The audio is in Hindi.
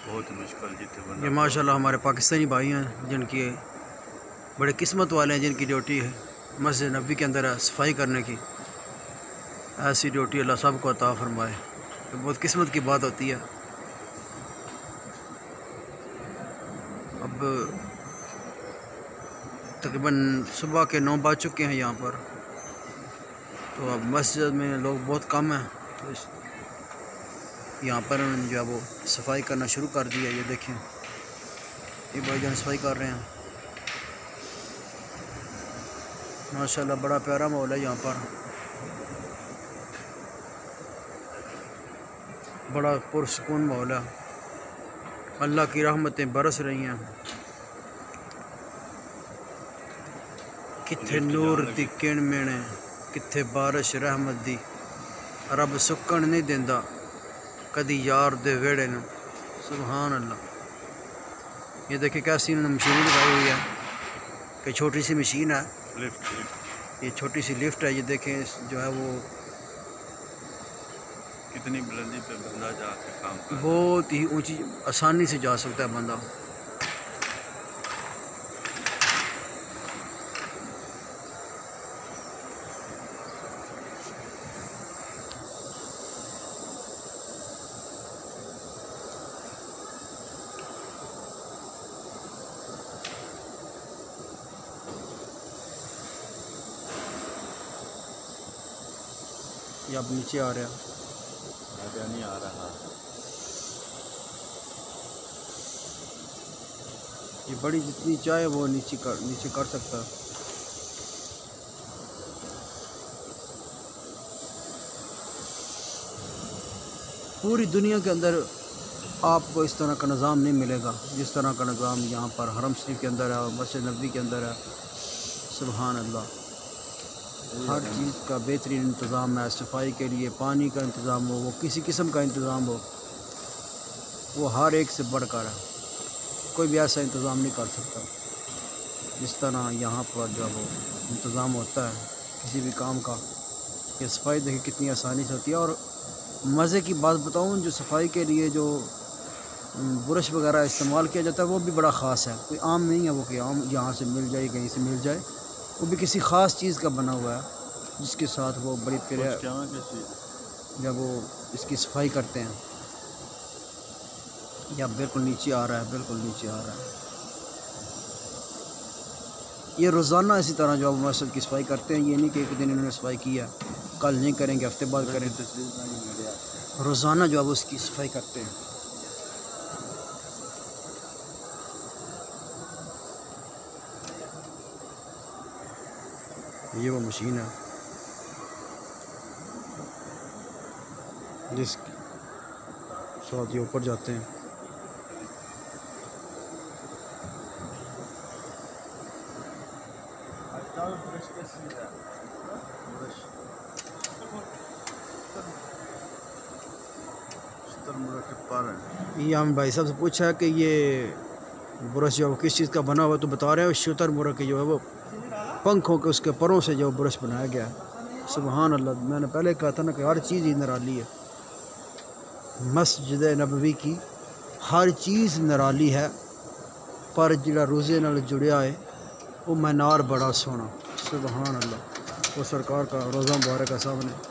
बहुत मुश्किल जितने ये बंदा माशाल्लाह हमारे पाकिस्तानी भाई हैं जिनकी बड़े किस्मत वाले हैं, जिनकी ड्यूटी है मस्जिद नबी के अंदर सफाई करने की। ऐसी ड्यूटी अल्लाह सब को अता फरमाए। तो बहुत किस्मत की बात होती है। अब तकरीबन सुबह के 9 बज चुके हैं यहाँ पर। तो अब मस्जिद में लोग बहुत कम हैं, तो यहाँ पर उन्होंने जो है वो सफाई करना शुरू कर दिया। ये देखें, ये भाईजान सफाई कर रहे हैं। माशाल्लाह बड़ा प्यारा माहौल है यहाँ पर, बड़ा पुरसकून माहौल है। अल्लाह की रहमतें बरस रही हैं। किथे नूर दी किण मेणे, किथे बारिश रहमत दी। रब सुकन नहीं देंदा कदी यार दे वेड़े न। सुभान अल्लाह। ये देखिए कैसी इन्होंने मशीन लगाई हुई है कि छोटी सी मशीन है, लिफ्ट। ये छोटी सी लिफ्ट है। ये देखें जो है वो कितनी बुलंदी पे बंदा जाके काम कर, बहुत ही ऊंची आसानी से जा सकता है बंदा। ये अब नीचे आ रहा, नहीं आ रहा। ये बड़ी जितनी चाहे वो नीचे कर सकता है। पूरी दुनिया के अंदर आपको इस तरह का निज़ाम नहीं मिलेगा जिस तरह का निज़ाम यहाँ पर हरम शरीफ के अंदर है और मस्जिद नबी के अंदर है। सुभान अल्लाह। हर चीज़ का बेहतरीन इंतज़ाम है। सफाई के लिए पानी का इंतज़ाम हो, वो किसी किस्म का इंतज़ाम हो, वो हर एक से बढ़कर है। कोई भी ऐसा इंतज़ाम नहीं कर सकता जिस तरह यहाँ पर जो वो इंतज़ाम होता है किसी भी काम का। ये सफाई देखिए कितनी आसानी से होती है। और मज़े की बात बताऊँ, जो सफाई के लिए जो ब्रश वगैरह इस्तेमाल किया जाता है वो भी बड़ा ख़ास है। कोई आम नहीं है वो कि आम यहाँ से मिल जाए कहीं से मिल जाए। वो भी किसी ख़ास चीज़ का बना हुआ है जिसके साथ वो बड़ी प्यार जब वो इसकी सफाई करते हैं। या बिल्कुल नीचे आ रहा है, बिल्कुल नीचे आ रहा है। ये रोज़ाना इसी तरह जो अब मस्जिद की सफाई करते हैं। ये नहीं कि एक दिन इन्होंने सफाई किया कल नहीं करेंगे, हफ्ते बाद करें। रोज़ाना जो अब उसकी सफाई करते हैं। ये वो मशीन है जिसके साथ ये ऊपर जाते हैं। ये हम भाई साहब से पूछा है कि ये ब्रश जो किस चीज़ का बना हुआ, तो बता रहे हैं शुतुरमुर्ग के जो है वो पंखों के उसके परों से जो ब्रश बनाया गया है। सुभान अल्लाह। मैंने पहले कहा था ना कि हर चीज़ ही निराली है। मस्जिद नबवी की हर चीज़ निराली है, पर जिहड़ा रोज़े नाल जुड़िया है वो मीनार बड़ा सोहना। सुभान अल्लाह। वो सरकार का रोज़ा मुबारक है सामने।